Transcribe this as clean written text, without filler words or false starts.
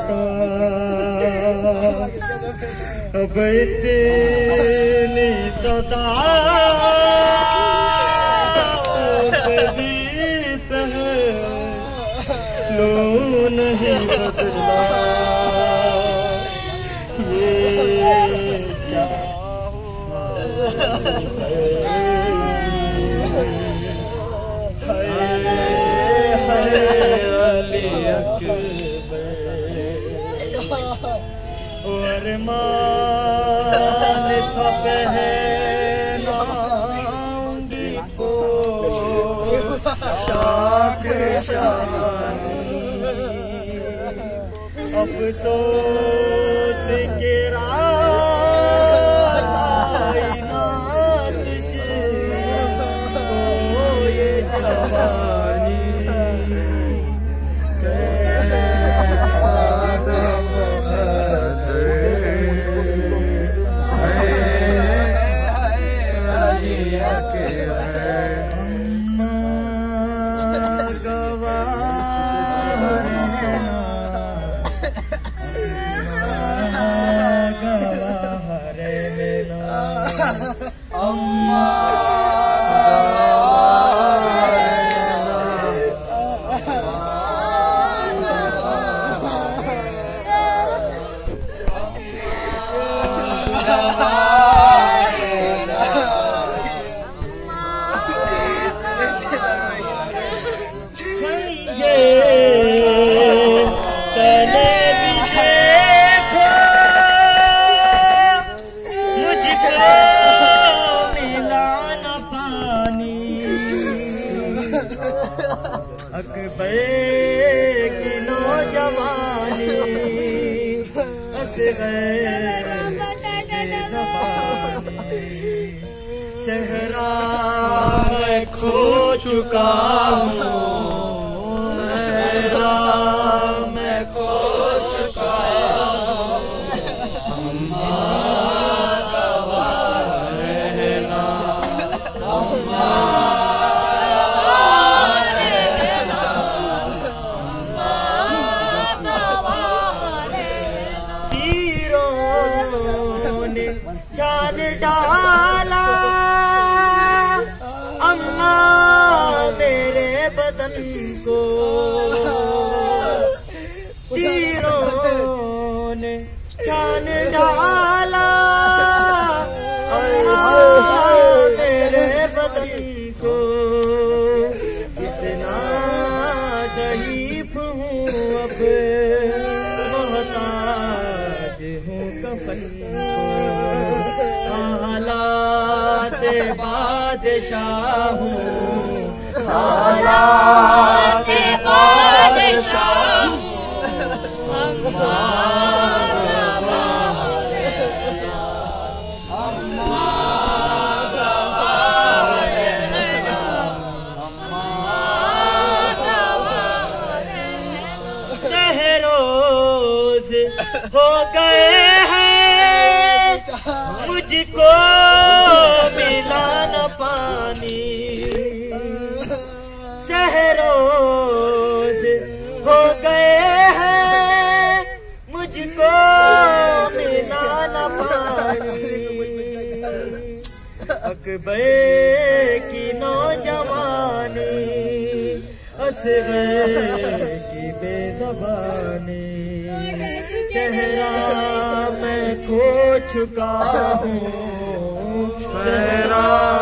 का अब इतनी सदा लो नहीं बदला ये क्या अली अकबर और मान था पहना को शाख अब तो गिरा ये जवानी अकबर की नौजवानी चेहरा मैं खो चुका हूँ मैं खो चुका चांद डाला अम्मा तेरे बदन को तीरों ने चांद डाला अम्मा तेरे बदन को इतना ज़ईफ़ हूँ अब मोहताज हूँ कफन बादशाह हूँ हालात बादशाह शहरोज हो गए हैं मुझको मिला न पानी शहरोज हो गए हैं मुझको मिला न पानी अकबर की नौजवानी असग़र की बेज़बानी चेहरा मैं खो चुका हूँ